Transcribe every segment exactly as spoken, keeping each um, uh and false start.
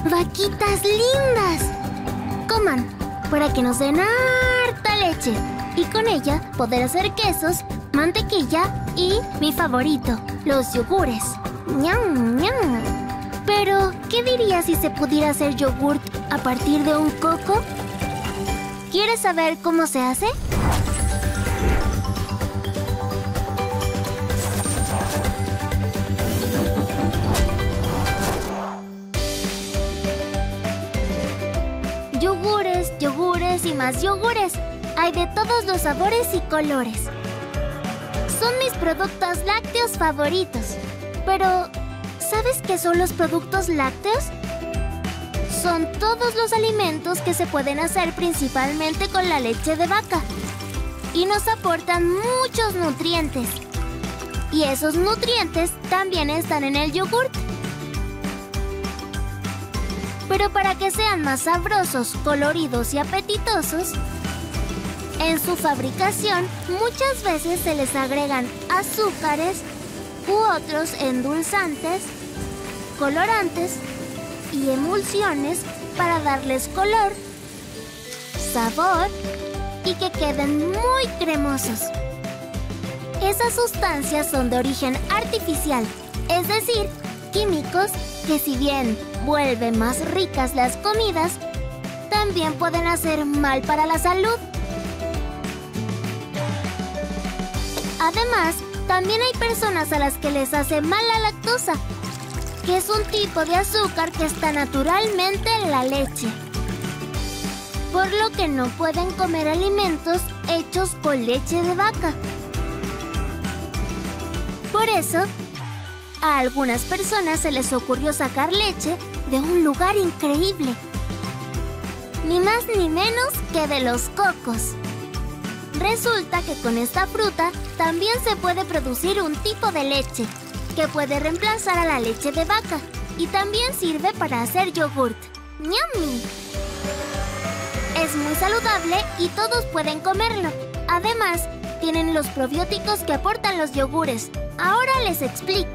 ¡Vaquitas lindas! Coman, para que nos den harta leche y con ella poder hacer quesos, mantequilla y mi favorito, los yogures. ¡Ñam, ñam! Pero, ¿qué dirías si se pudiera hacer yogurt a partir de un coco? ¿Quieres saber cómo se hace? Yogures, yogures y más yogures. Hay de todos los sabores y colores. Son mis productos lácteos favoritos. Pero, ¿sabes qué son los productos lácteos? Son todos los alimentos que se pueden hacer principalmente con la leche de vaca. Y nos aportan muchos nutrientes. Y esos nutrientes también están en el yogurt. Pero para que sean más sabrosos, coloridos y apetitosos, en su fabricación muchas veces se les agregan azúcares u otros endulzantes, colorantes y emulsiones para darles color, sabor y que queden muy cremosos. Esas sustancias son de origen artificial, es decir, químicos que si bien vuelven más ricas las comidas, también pueden hacer mal para la salud. Además, también hay personas a las que les hace mal la lactosa, que es un tipo de azúcar que está naturalmente en la leche, por lo que no pueden comer alimentos hechos con leche de vaca. Por eso, a algunas personas se les ocurrió sacar leche de un lugar increíble. Ni más ni menos que de los cocos. Resulta que con esta fruta también se puede producir un tipo de leche que puede reemplazar a la leche de vaca y también sirve para hacer yogurt. ¡Yummy! Es muy saludable y todos pueden comerlo. Además, tienen los probióticos que aportan los yogures. Ahora les explico.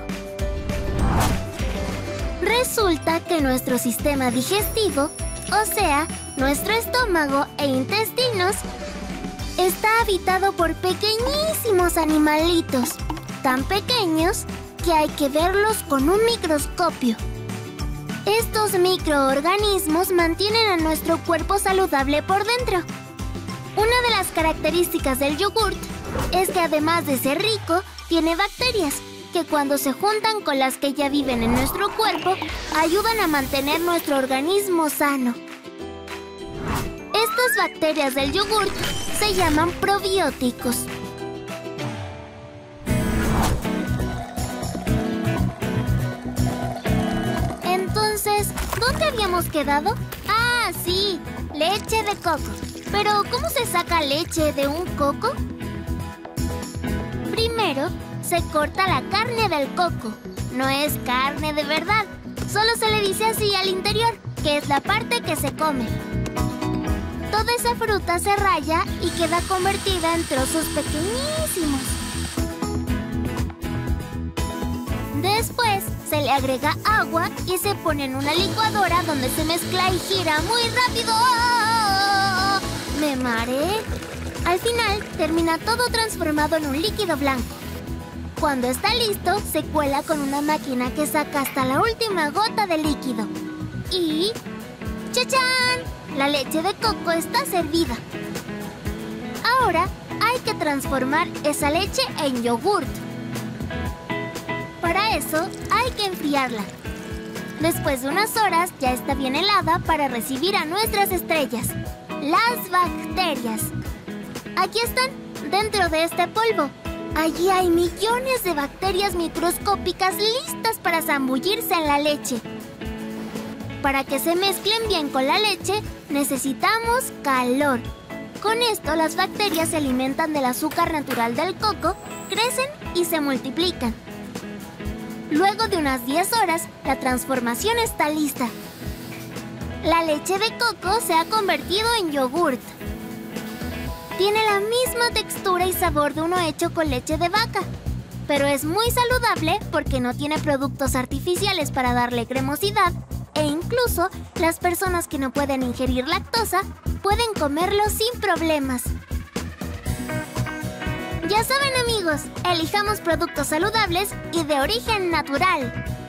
Resulta que nuestro sistema digestivo, o sea, nuestro estómago e intestinos, está habitado por pequeñísimos animalitos, tan pequeños que hay que verlos con un microscopio. Estos microorganismos mantienen a nuestro cuerpo saludable por dentro. Una de las características del yogurt es que además de ser rico, tiene bacterias que cuando se juntan con las que ya viven en nuestro cuerpo, ayudan a mantener nuestro organismo sano. Estas bacterias del yogurt se llaman probióticos. Entonces, ¿dónde habíamos quedado? Ah, sí, leche de coco. Pero, ¿cómo se saca leche de un coco? Primero, se corta la carne del coco. No es carne de verdad. Solo se le dice así al interior, que es la parte que se come. Toda esa fruta se raya y queda convertida en trozos pequeñísimos. Después se le agrega agua y se pone en una licuadora donde se mezcla y gira muy rápido. ¡Oh! ¡Me mareé! Al final termina todo transformado en un líquido blanco. Cuando está listo, se cuela con una máquina que saca hasta la última gota de líquido. Y... ¡chachán! La leche de coco está servida. Ahora hay que transformar esa leche en yogurt. Para eso hay que enfriarla. Después de unas horas ya está bien helada para recibir a nuestras estrellas, las bacterias. Aquí están, dentro de este polvo. Allí hay millones de bacterias microscópicas listas para zambullirse en la leche. Para que se mezclen bien con la leche, necesitamos calor. Con esto, las bacterias se alimentan del azúcar natural del coco, crecen y se multiplican. Luego de unas diez horas, la transformación está lista. La leche de coco se ha convertido en yogurt. Tiene la misma textura y sabor de uno hecho con leche de vaca, pero es muy saludable porque no tiene productos artificiales para darle cremosidad e incluso las personas que no pueden ingerir lactosa pueden comerlo sin problemas. Ya saben, amigos, elijamos productos saludables y de origen natural.